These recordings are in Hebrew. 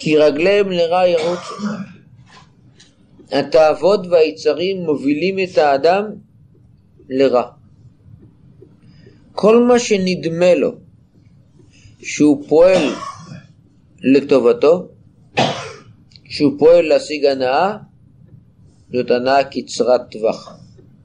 כי רגליהם לרע ירוצו. התאוות והיצרים מובילים את האדם לרע. כל מה שנדמה לו שהוא פועל לטובתו, שהוא פועל להשיג הנאה, זאת הנאה קצרת טווח.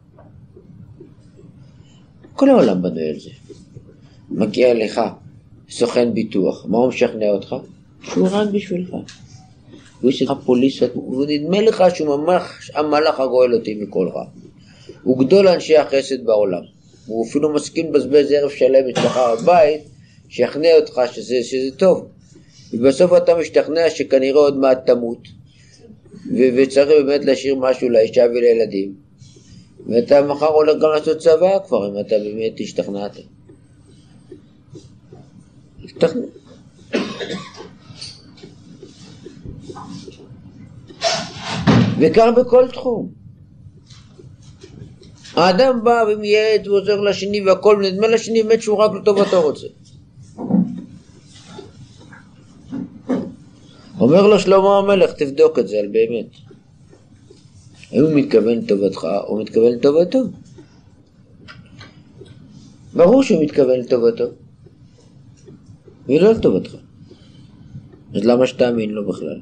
כל העולם בנוי על זה. מגיע לך סוכן ביטוח, מה הוא משכנע אותך? שהוא רק בשבילך. הוא יש לך פוליסה, ונדמה לך שהוא ממש המלאך הגואל אותי מכל רע. הוא גדול אנשי החסד בעולם. הוא אפילו מסכים לבזבז ערב שלם אצלך בבית, שיכנע אותך שזה טוב. ובסוף אתה משתכנע שכנראה עוד מעט תמות, וצריך באמת להשאיר משהו לאישה ולילדים. ואתה מחר הולך גם לעשות צבא כבר, אם אתה באמת השתכנעת. השתכנע. וכך בכל תחום. האדם בא ומייעץ ועוזר לשני והכל, נדמה לשני באמת שהוא רק לטובתו רוצה. אומר לו שלמה המלך, תבדוק את זה על באמת. האם הוא מתכוון לטובתך או מתכוון לטובתו? ברור שהוא מתכוון לטובתו, ולא לטובתך. אז למה שתאמין לו בכלל?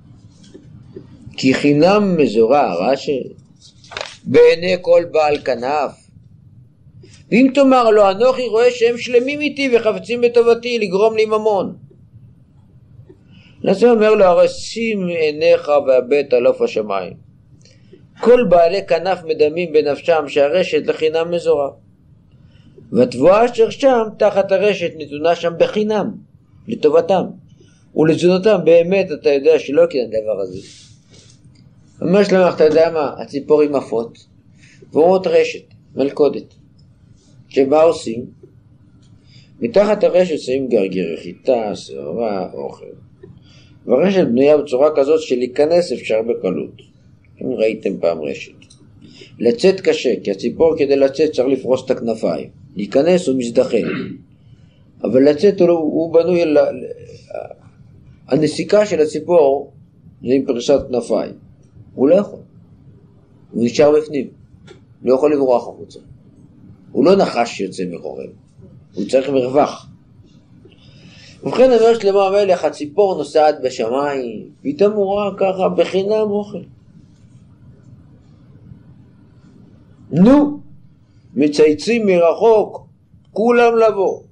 כי חינם מזורה, רש"י, בעיני כל בעל כנף. ואם תאמר לו, אנוכי רואה שהם שלמים איתי וחפצים בטובתי לגרום לי ממון. לזה אומר לו, הרי שים עיניך והבט על עוף השמיים. כל בעלי כנף מדמים בנפשם שהרשת לחינם מזורה. והתבואה אשר שם תחת הרשת נתונה שם בחינם, לטובתם. ולתזונתם באמת אתה יודע שלא כן הדבר הזה. אומר שלמה, אתה יודע מה? הציפורים עפות, ואומרות רשת, מלכודת. שמה עושים? מתחת הרשת שמים גרגר, חיטה, שעורה, אוכל. והרשת בנויה בצורה כזאת שלהיכנס אפשר בקלות. אם ראיתם פעם רשת. לצאת קשה, כי הציפור כדי לצאת צריך לפרוס את הכנפיים. להיכנס הוא מזדחל. אבל לצאת הוא בנוי, הנסיקה של הציפור זה עם פריסת כנפיים. הוא לא יכול. הוא נשאר בפנים. לא יכול לברוח החוצה. הוא לא נחש שיוצא מחורם. הוא צריך מרווח. ובכן אומר שלמה המלך, הציפור נוסעת בשמיים, פתאום הוא רואה ככה בחינם אוכל. נו, מצייצים מרחוק, כולם לבוא.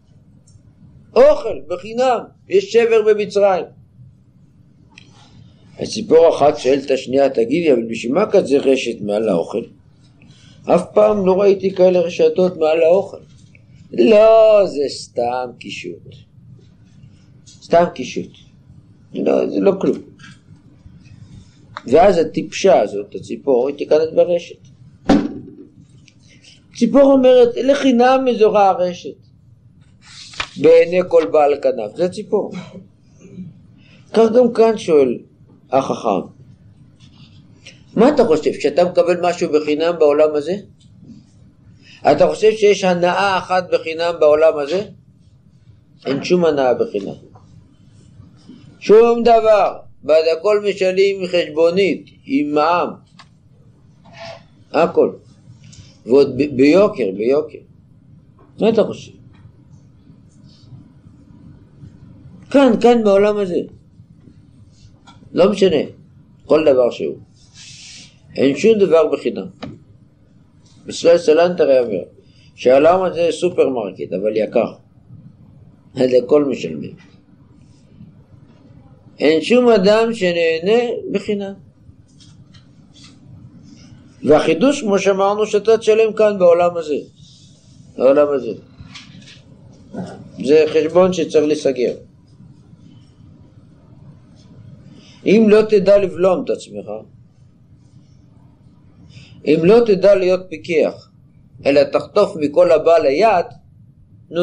אוכל בחינם, יש שבר במצרים. הציפור אחת שואלת את השנייה, תגידי, אבל בשביל מה כזה רשת מעל האוכל? אף פעם לא ראיתי כאלה רשתות מעל האוכל. לא, זה סתם קישוט. סתם קישוט. לא, זה לא כלום. ואז הטיפשה הזאת, הציפור, היא תיכנס ברשת. ציפור אומרת, לחינם מזורה הרשת. בעיני כל בעל כנף. זה ציפור. כך גם כאן שואל החכם. מה אתה חושב? שאתה מקבל משהו בחינם בעולם הזה? אתה חושב שיש הנאה אחת בחינם בעולם הזה? אין שום הנאה בחינם. שום דבר. בעד הכל משלים חשבונית, עם מע"מ. הכל. ועוד ביוקר, ביוקר. מה אתה חושב? כאן בעולם הזה. לא משנה. כל דבר שהוא. אין שום דבר בחינם. בסלל סלנטר אומר שהעולם הזה סופרמרקט, אבל יקר. לכל משלמים. אין שום אדם שנהנה בחינם. והחידוש, כמו שאמרנו, שאתה תשלם כאן בעולם הזה. בעולם הזה. זה חשבון שצריך לסגר. אם לא תדע לבלום את עצמך, אם לא תדע להיות פיקח, אלא תחטוף מכל הבא ליד, נו,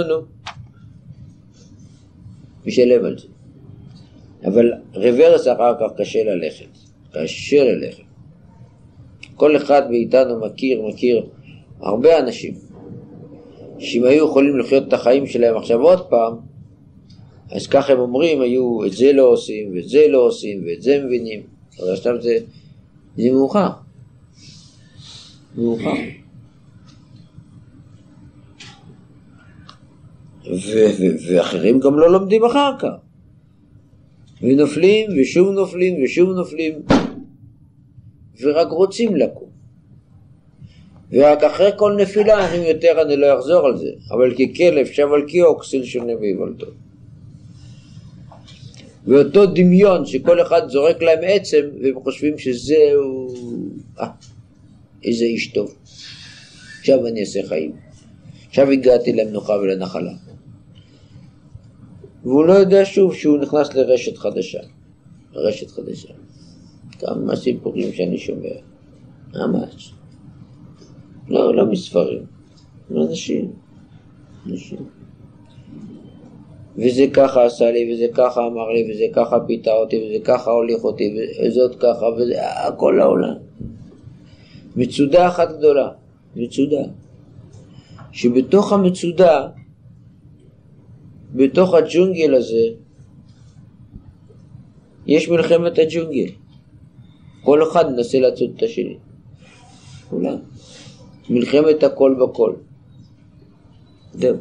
משלם על זה. אבל רוורס אחר כך קשה ללכת. קשה ללכת. כל אחד מאיתנו מכיר הרבה אנשים, שאם היו יכולים לחיות את החיים שלהם עכשיו עוד פעם, אז ככה הם אומרים, היו את זה לא עושים, ואת זה לא עושים, ואת זה מבינים. אבל עכשיו זה מאוחר. מאוחר. ואחרים גם לא לומדים אחר כך. ונופלים, ושוב נופלים, ושוב נופלים. ורק רוצים לקום. ורק אחרי כל נפילה אומרים יותר אני לא אחזור על זה. אבל ככלב שב על קיאו, כסיל שונה ויבלתו. ואותו דמיון שכל אחד זורק להם עצם, והם חושבים שזהו, איזה איש טוב. עכשיו אני אעשה חיים. עכשיו הגעתי למנוחה ולנחלה. והוא לא יודע שוב שהוא נכנס לרשת חדשה. רשת חדשה. כמה סיפורים שאני שומע. ממש. לא מספרים. אנשים. וזה ככה עשה לי, וזה ככה אמר לי, וזה ככה פיתה אותי, וזה ככה הוליך אותי, וזאת ככה, וזה הכל העולם. מצודה אחת גדולה. מצודה. שבתוך המצודה, בתוך הג'ונגל הזה, יש מלחמת הג'ונגל. כל אחד מנסה לעשות את השני. כולם. מלחמת הכל בכל. זהו.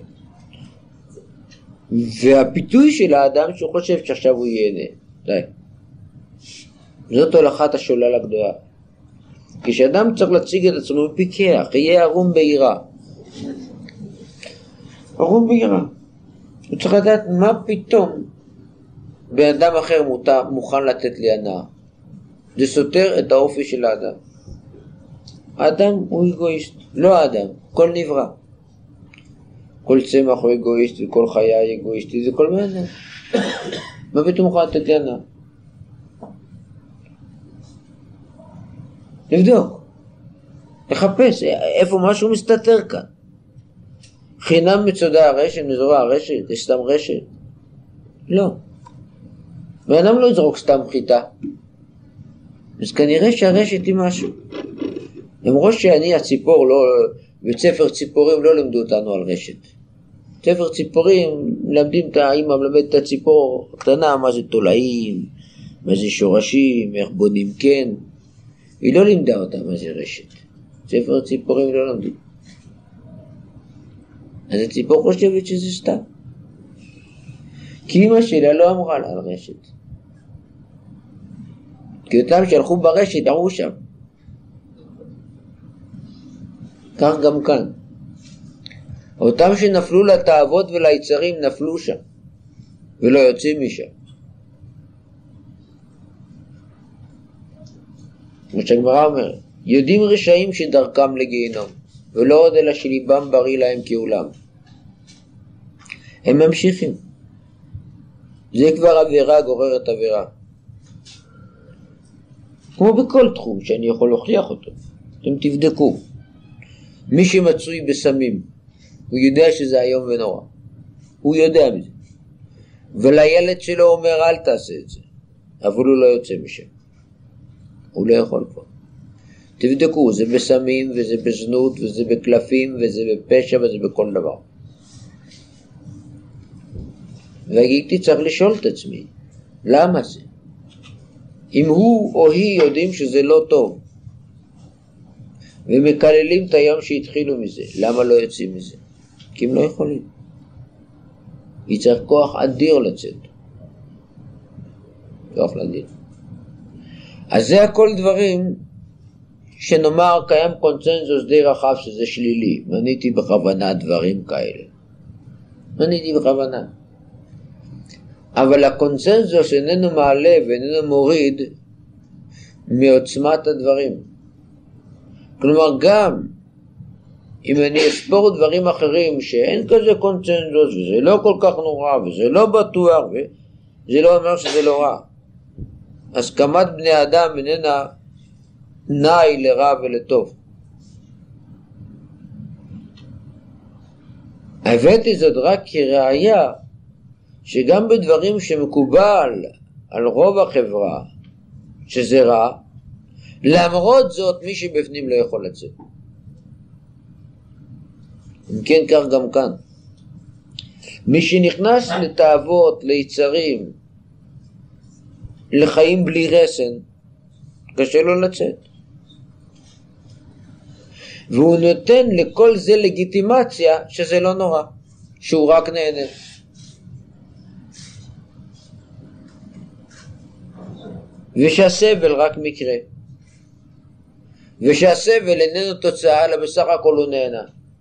והפיתוי של האדם שהוא חושב שעכשיו הוא ייהנה. די. זאת הולכת השולל הגדולה. כשאדם צריך להציג את עצמו בפיקח, יהיה ערום בעירה. ערום בעירה. הוא צריך לדעת מה פתאום באדם אחר מוכן לתת לי הנאה. זה סותר את האופי של האדם. האדם הוא אגואיסט, לא האדם, כל נברא. כל צמח הוא אגואיסט וכל חיה היא אגואיסטית, זה כל מענה. מה פתאום מוכן לתת לי הנאה? לבדוק, לחפש, איפה משהו מסתתר כאן. חינם מצודה הרשת, מזורה הרשת, יש סתם רשת? לא. ואדם לא יזרוק סתם חיטה. אז כנראה שהרשת היא משהו. למרות שאני הציפור, לא, בספר ציפורים לא למדו אותנו על רשת. בספר ציפורים מלמדים את האמא, מלמד את הציפור הקטנה, מה זה תולעים, מה זה שורשים, איך בונים כן. היא לא לימדה אותה מה זה רשת. ספר ציפורים לא למדו. אז הציפור חושבת שזה סתם. כי אמא שלה לא אמרה לה על רשת. כי אותם שהלכו ברשת, אמרו שם. כך גם כאן. אותם שנפלו לתאוות וליצרים נפלו שם. ולא יוצאים משם. כמו שהגמרא אומרת, יודעים רשעים שדרכם לגיהנום, ולא עוד אלא שליבם בריא להם כעולם. הם ממשיכים. זה כבר עבירה גוררת עבירה. כמו בכל תחום שאני יכול להוכיח אותו. אתם תבדקו. מי שמצוי בסמים, הוא יודע שזה היום ונורא. הוא יודע מזה. ולילד שלו אומר אל תעשה את זה. אבל הוא לא יוצא משם. הוא לא יכול כבר. תבדקו, זה בסמים וזה בזנות וזה בקלפים וזה בפשע וזה בכל דבר. והייתי צריך לשאול את עצמי, למה זה? אם הוא או היא יודעים שזה לא טוב, ומקללים את היום שהתחילו מזה, למה לא יוצאים מזה? כי הם לא יכולים. יצטרך כוח אדיר לצאת. כוח אדיר. אז זה הכל דברים שנאמר קיים קונצנזוס די רחב שזה שלילי. מניתי בכוונה דברים כאלה. מניתי בכוונה. אבל הקונצנזוס איננו מעלה ואיננו מוריד מעוצמת הדברים. כלומר גם אם אני אספור דברים אחרים שאין כזה קונצנזוס וזה לא כל כך נורא וזה לא בטוח וזה לא אומר שזה לא רע. הסכמת בני אדם איננה נאי לרע ולטוב. הבאתי זאת רק כראיה שגם בדברים שמקובל על רוב החברה שזה רע, למרות זאת מי שבפנים לא יכול לצאת. אם כן כך גם כאן. מי שנכנס לתאוות, ליצרים, לחיים בלי רסן, קשה לו לצאת. והוא נותן לכל זה לגיטימציה שזה לא נורא, שהוא רק נהנה. ושהסבל רק מקרה. ושהסבל איננו תוצאה, אלא בסך הכל הוא נהנה.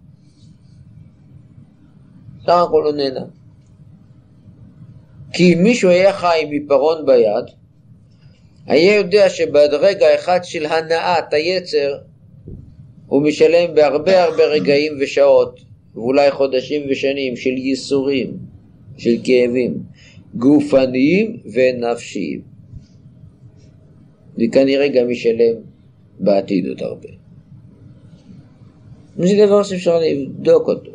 בסך הכל הוא נהנה. כי אם מישהו היה חי עם עיפרון ביד, היה יודע שבעד רגע אחד של הנעת היצר, הוא משלם בהרבה רגעים ושעות, ואולי חודשים ושנים של ייסורים, של כאבים, גופניים ונפשיים. וכנראה גם ישלם בעתיד עוד הרבה. זה דבר שאפשר לבדוק אותו.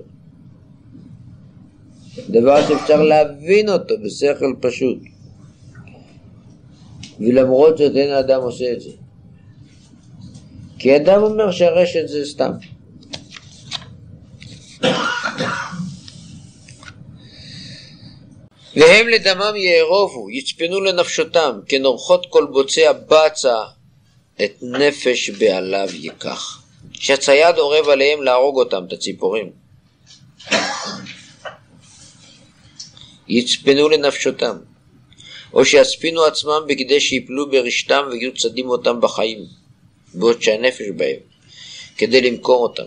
דבר שאפשר להבין אותו בשכל פשוט. ולמרות זאת אין האדם עושה את זה. כי אדם אומר שהרשת זה סתם. והם לדמם יערובו, יצפנו לנפשותם, כנורחות כל בוצע בצע את נפש בעליו ייקח. שהצייד עורב עליהם להרוג אותם, את הציפורים. יצפנו לנפשותם. או שיספינו עצמם בכדי שיפלו ברשתם ויהיו צדים אותם בחיים, בעוד שהנפש בהם, כדי למכור אותם.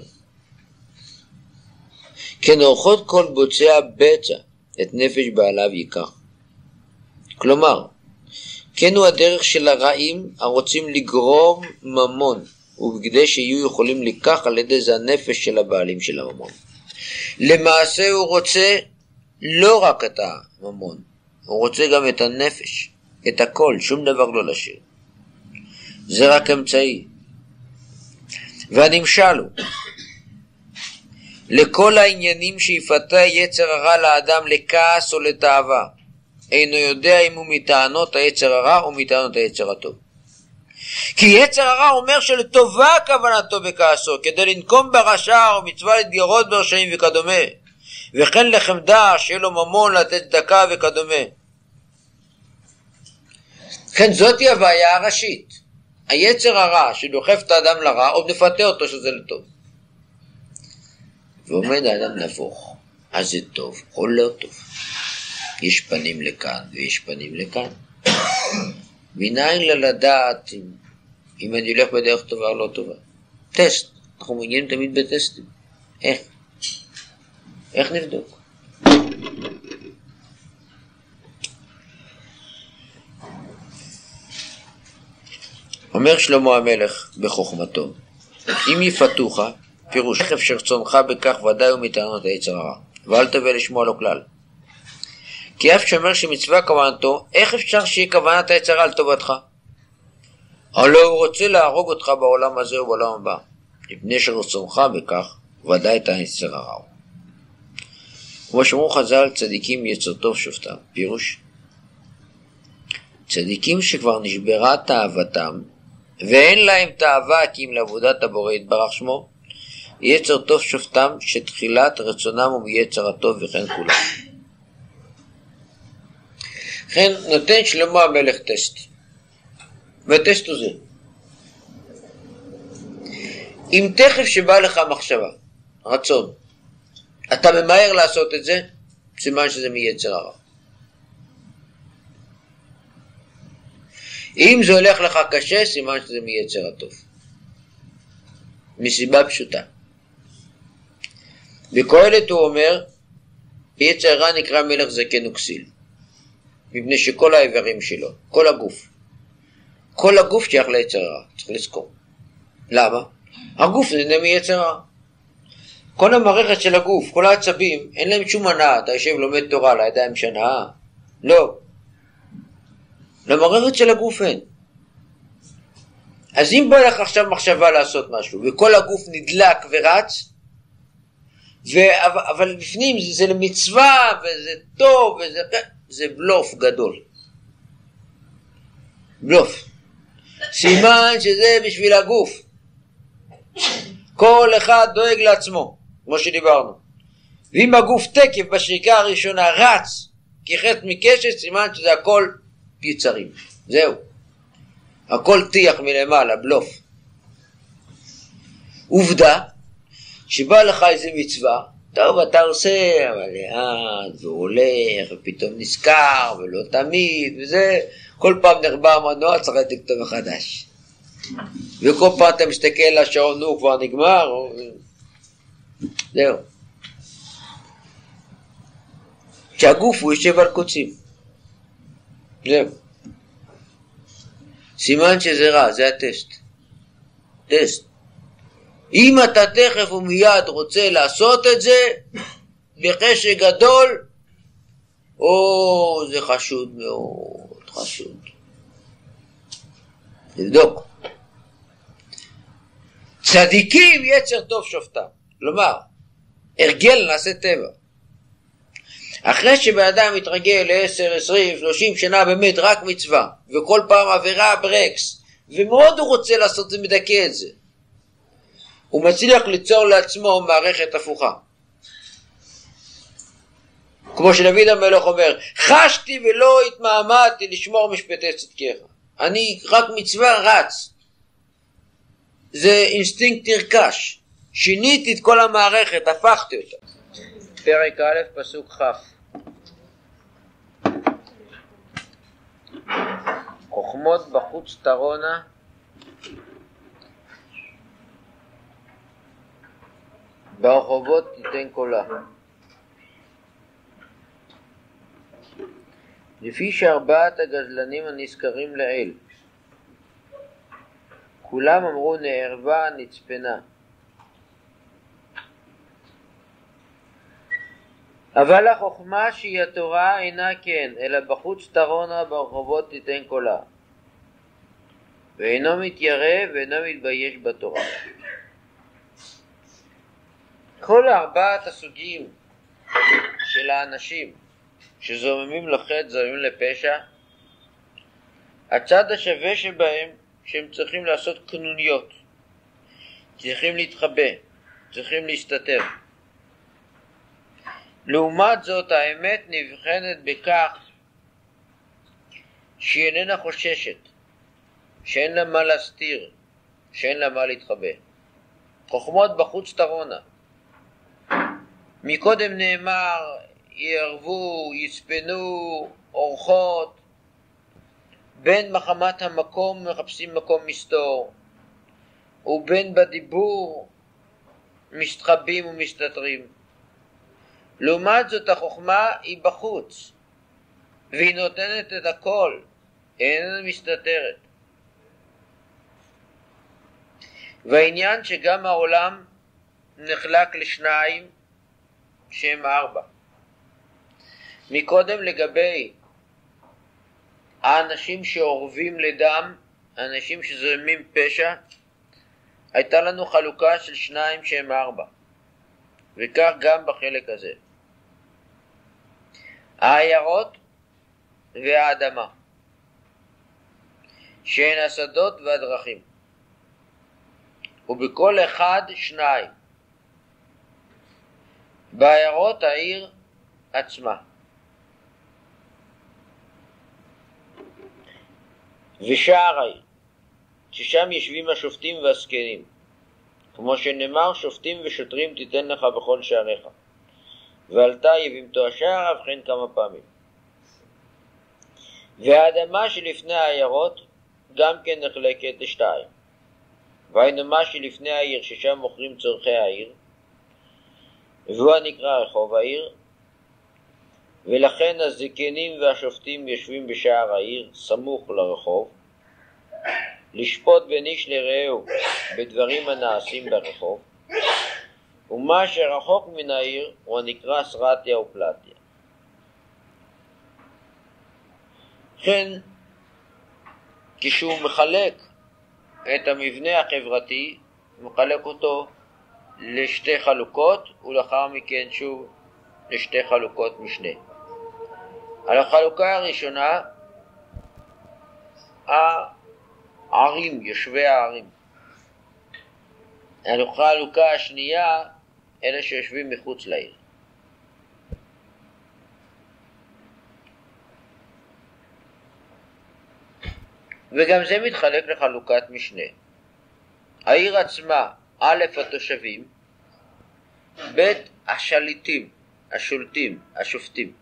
כנורחות כל בוצע בצע את נפש בעליו ייקח. כלומר, כן הוא הדרך של הרעים הרוצים לגרום ממון, ובכדי שיהיו יכולים לקח על ידי זה הנפש של הבעלים של הממון. למעשה הוא רוצה לא רק את הממון, הוא רוצה גם את הנפש, את הכל, שום דבר לא לשיר. זה רק אמצעי. והנמשל הוא, לכל העניינים שיפתה יצר הרע לאדם לכעס או לתאווה, אינו יודע אם הוא מטענות היצר הרע או מטענות היצר הטוב. כי יצר הרע אומר שלטובה כוונתו בכעסו, כדי לנקום ברשע או מצווה להתגרות ברשעים וכדומה, וכן לחמדה שיהיה לו ממון לתת צדקה וכדומה. כן, זאת היא הבעיה הראשית. היצר הרע שדוחף את האדם לרע, עוד נפתה אותו שזה לטוב. ועומד האדם נבוך, אז זה טוב או לא טוב. יש פנים לכאן ויש פנים לכאן. מניין לדעת אם אני הולך בדרך טובה או לא טובה. טסט, אנחנו מגיעים תמיד בטסטים. איך נבדוק? אומר שלמה המלך בחוכמתו, אם יפתוך, פירוש איך אפשר צונך בכך ודאי ומטענות היצר הרע, ואל תבוא לשמוע לו כלל. כי אף שאומר שמצווה כוונתו, איך אפשר שיהיה כוונת היצר הרע לטובתך? הלא הוא רוצה להרוג אותך בעולם הזה ובעולם הבא, לפני שרצונך בכך ודאי את היצר הרע. כמו שאמרו חז"ל, צדיקים יצר טוב שופטם. פירוש, צדיקים שכבר נשברה תאוותם ואין להם תאווה כי אם לעבודת הבורא יתברך שמו, יצר טוב שופטם שתחילת רצונם הוא מיצר הטוב וכן כולם. לכן נותן שלמה המלך טסט, והטסט הוא זה, אם תכף שבא לך מחשבה, רצון, אתה ממהר לעשות את זה, סימן שזה מיצר הרע. אם זה הולך לך קשה, סימן שזה מיצר הטוב. מסיבה פשוטה. בקהלת הוא אומר, יצר הרע נקרא מלך זקן וכסיל. מפני שכל האיברים שלו, כל הגוף שייך ליצר הרע, צריך לזכור. למה? הגוף נהנה מיצר הרע. כל המערכת של הגוף, כל העצבים, אין להם שום הנאה. אתה יושב לומד תורה לידיים שנאה? לא. למערכת של הגוף אין. אז אם בא לך עכשיו מחשבה לעשות משהו, וכל הגוף נדלק ורץ, אבל בפנים זה למצווה, וזה טוב, זה בלוף גדול. בלוף. סימן שזה בשביל הגוף. כל אחד דואג לעצמו, כמו שדיברנו. ואם הגוף תקף בשריקה הראשונה רץ כחץ מקשת, סימן שזה הכל יצרים. זהו. הכל תיח מלמעלה, בלוף. עובדה, שבא לך איזה מצווה, טוב, אתה עושה, אבל לאט, והוא הולך, ופתאום נזכר, ולא תמיד, וזה, כל פעם נחבא המנוע, צריך לכתוב מחדש. וכל פעם אתה מסתכל לשעון, הוא כבר נגמר, זהו. שהגוף הוא יושב על קוצים. זהו. סימן שזה רע, זה הטסט. טסט. אם אתה תכף ומיד רוצה לעשות את זה, בחשק גדול, זה חשוד מאוד, חשוד. תבדוק. צדיקים יצר טוב שופטם. כלומר, הרגל נעשה טבע. אחרי שבאדם מתרגל ל10, 20, 30 שנה באמת רק מצווה, וכל פעם עבירה ברקס, ומאוד הוא רוצה לעשות זה, מדכא את זה. הוא מצליח ליצור לעצמו מערכת הפוכה. כמו שדוד המלך אומר, חשתי ולא התמהמהתי לשמור משפטי צדקיך. אני רק מצווה רץ. זה אינסטינקט נרכש. שיניתי את כל המערכת, הפכתי אותה. פרק א' פסוק כ'. חוכמות בחוץ תרונה, ברחובות תיתן קולה. לפי שארבעת הגזלנים הנזכרים לעיל, כולם אמרו נערבה נצפנה. אבל החוכמה שהיא התורה אינה כן, אלא בחוץ תרונה ברחובות תיתן קולה. ואינו מתיירא ואינו מתבייש בתורה. כל ארבעת הסוגים של האנשים שזוממים לחטא, זוממים לפשע, הצד השווה שבהם שהם צריכים לעשות קנוניות, צריכים להתחבא, צריכים להסתתר. לעומת זאת האמת נבחנת בכך שהיא איננה חוששת, שאין לה מה להסתיר, שאין לה מה להתחבא. חוכמות בחוץ תרונה. מקודם נאמר יערבו, יצפנו, אורחות, בין מחמת המקום מחפשים מקום מסתור, ובין בדיבור מסתחבים ומסתתרים. לעומת זאת החוכמה היא בחוץ, והיא נותנת את הכל, איננה מסתתרת. והעניין שגם העולם נחלק לשניים שהם 4. מקודם לגבי האנשים שעורבים לדם, אנשים שזורמים פשע, הייתה לנו חלוקה של 2 שהם 4. וכך גם בחלק הזה. העיירות והאדמה, שהן השדות והדרכים. ובכל אחד 2. בעיירות העיר עצמה. ושער העיר, ששם ישבים השופטים והזקנים. כמו שנאמר, שופטים ושוטרים תיתן לך בכל שעריך. ועלתה יבימתו השער, וכן כמה פעמים. והאדמה שלפני העיירות גם כן נחלקת ל2. והאדמה שלפני העיר, ששם מוכרים צורכי העיר, והוא הנקרא רחוב העיר, ולכן הזקנים והשופטים יושבים בשער העיר, סמוך לרחוב, לשפוט בין איש לרעהו בדברים הנעשים ברחוב, ומה שרחוק מן העיר הוא הנקרא סרטיה ופלטיה. כן, כשהוא מחלק את המבנה החברתי, הוא מחלק אותו לשתי חלוקות, ולאחר מכן שוב לשתי חלוקות משנה. על החלוקה הראשונה, הערים, יושבי הערים. על החלוקה השנייה, אלה שיושבים מחוץ לעיר. וגם זה מתחלק לחלוקת משנה. העיר עצמה, א' התושבים, ב' השליטים, השולטים, השופטים.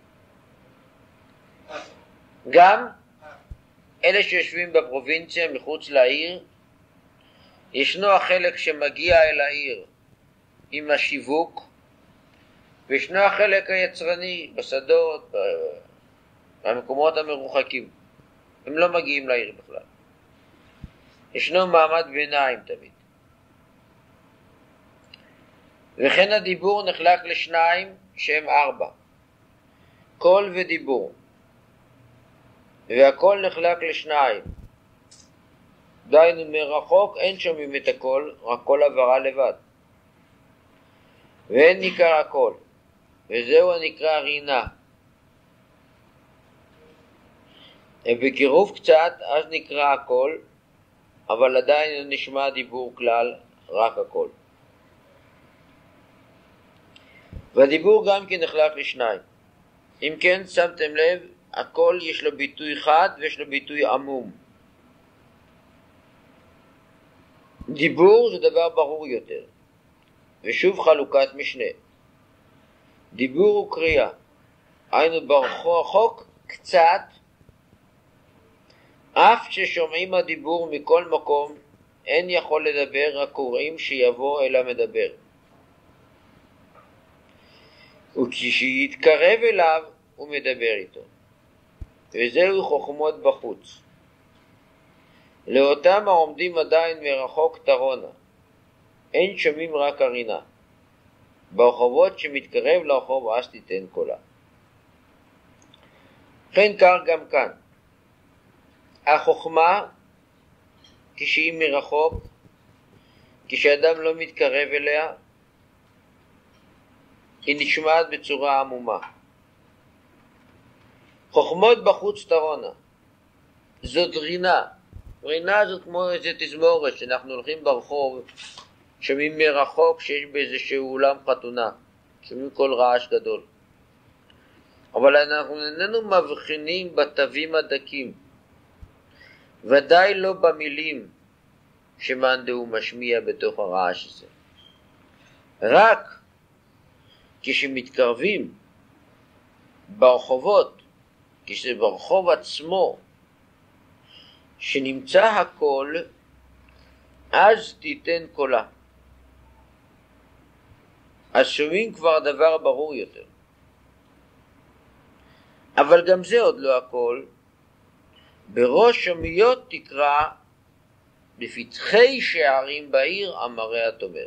גם אלה שיושבים בפרובינציה מחוץ לעיר, ישנו החלק שמגיע אל העיר עם השיווק, וישנו החלק היצרני בשדות, במקומות המרוחקים. הם לא מגיעים לעיר בכלל. ישנו מעמד ביניים תמיד. וכן הדיבור נחלק לשניים שהם 4. קול ודיבור. והקול נחלק לשניים. דהיינו מרחוק אין שומעים את הקול, רק קול עברה לבד. ואין ניכר הקול. וזהו הנקרא רינה. בקירוב קצת אז נקרא הקול, אבל עדיין לא נשמע דיבור כלל, רק הקול. והדיבור גם כן נחלק לשניים. אם כן, שמתם לב, הקול יש לו ביטוי חד ויש לו ביטוי עמום. דיבור זה דבר ברור יותר. ושוב חלוקת משנה. דיבור הוא קריאה. היינו ברחוק קצת, אף ששומעים הדיבור מכל מקום, אין יכול לדבר, רק קוראים שיבוא אל המדבר. וכשיתקרב אליו, הוא מדבר איתו. וזהו חוכמות בחוץ. לאותם העומדים עדיין מרחוק תרונה. אין שומעים רק הרינה. ברחובות שמתקרב לרחוב אז תיתן קולה. כן כך גם כאן. החוכמה, כשהיא מרחוק, כשאדם לא מתקרב אליה, היא נשמעת בצורה עמומה. חוכמות בחוץ תרונה. זאת רינה. רינה זאת כמו איזה תזמורת שאנחנו הולכים ברחוב, שומעים מרחוק שיש באיזשהו אולם חתונה, שומעים כל רעש גדול. אבל אנחנו איננו מבחינים בתווים הדקים, ודאי לא במילים שמאן דהוא משמיע בתוך הרעש הזה. רק כשמתקרבים ברחובות, כשזה ברחוב עצמו שנמצא הקול, אז תיתן קולה. אז שומעים כבר דבר ברור יותר. אבל גם זה עוד לא הכל. בראש שומיות תקרא בפתחי שערים בעיר אמריה תאמר.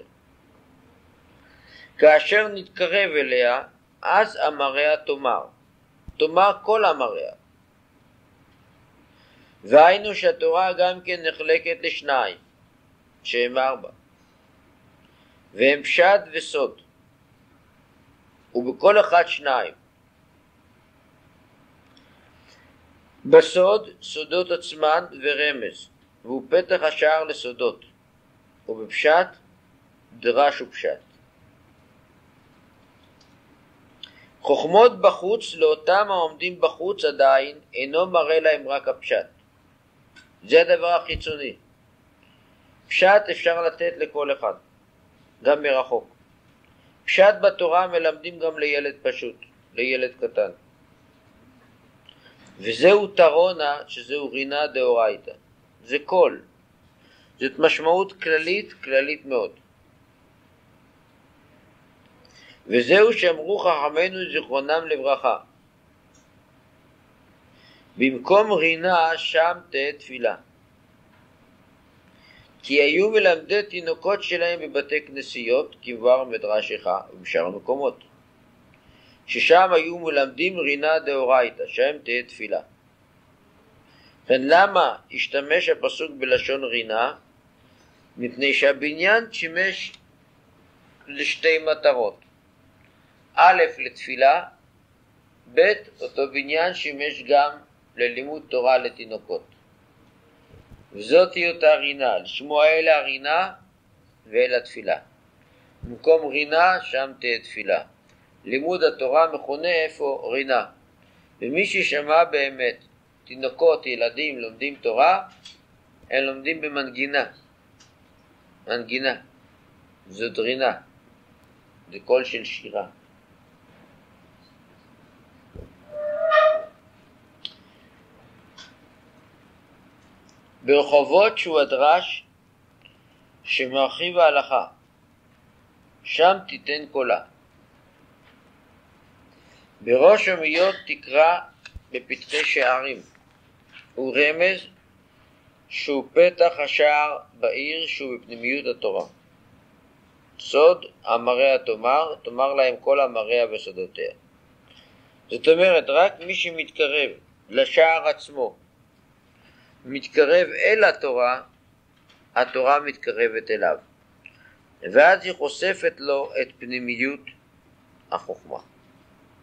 כאשר נתקרב אליה, אז אמריה תאמר. תאמר כל אמריה. והיינו שהתורה גם כן נחלקת לשניים, שהם 4. והם פשט וסוד. ובכל אחד 2. בסוד, סודות עצמן ורמז, והוא פתח השער לסודות. ובפשט, דרש ופשט. חוכמות בחוץ לאותם העומדים בחוץ עדיין, אינו מראה להם רק הפשט. זה הדבר החיצוני. פשט אפשר לתת לכל אחד, גם מרחוק. פשט בתורה מלמדים גם לילד פשוט, לילד קטן. וזהו תרונה, שזהו רינה דאורייתא. זה קול. זאת משמעות כללית מאוד. וזהו שאמרו חכמינו זיכרונם לברכה. במקום רינה שם תהיה תפילה. כי היו מלמדי תינוקות שלהם בבתי כנסיות, כמבואר מדרשך ובשאר המקומות. ששם היו מלמדים רינה דאורייתא, שם תהיה תפילה. כן, למה השתמש הפסוק בלשון רינה? מפני שהבניין שימש לשתי מטרות. א', לתפילה, ב', אותו בניין שימש גם ללימוד תורה לתינוקות. וזאת היא אותה רינה, לשמוע אל הרינה ואל התפילה. במקום רינה, שם תהיה תפילה. לימוד התורה מכונה איפה? רינה. ומי ששמע באמת תינוקות, ילדים לומדים תורה, הם לומדים במנגינה. מנגינה. זו דרינה. זה קול של שירה. ברחובות שהוא הדרש שמרחיב ההלכה, שם תיתן קולה. בראש המיות תקרא בפתחי שערים, הוא רמז שהוא פתח השער בעיר שהוא בפנימיות התורה. סוד אמריה תאמר להם כל אמריה וסודותיה. זאת אומרת, רק מי שמתקרב לשער עצמו, מתקרב אל התורה, התורה מתקרבת אליו. ואז היא חושפת לו את פנימיות החוכמה.